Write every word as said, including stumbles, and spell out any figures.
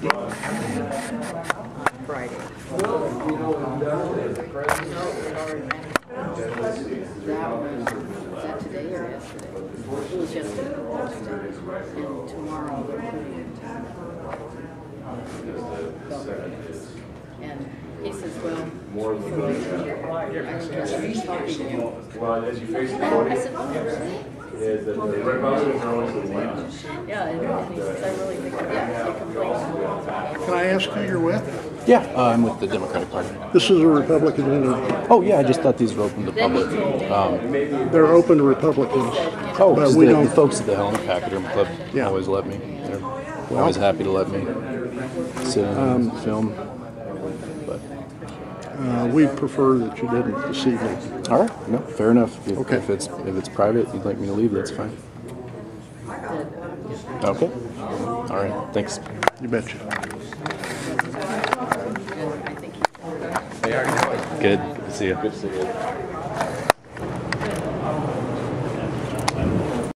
Friday. That was, that today or yesterday? It was yesterday. And tomorrow they're putting it. And he says, well, truthfully, I don't know who's talking to you. Well, as you face the I voting, said, oh, really? is that the Republicans are always the leaders. Yeah, and, and he says, I really think, yeah, they complain. Can I ask who you're with? Yeah, uh, I'm with the Democratic Party. This is a Republican entity. Oh, yeah, I just thought these were open to public. Um, They're open to Republicans. oh, But because we the, don't- the folks at the Helena Pachyderm Club Yeah. always let me. They're always happy to let me sit in and film. But Uh, we prefer that you didn't this evening. all right, no, fair enough. If, Okay. if it's if it's private, you'd like me to leave, that's fine. Okay. All right. Thanks. You betcha. Good. Good to see you. Good to see you.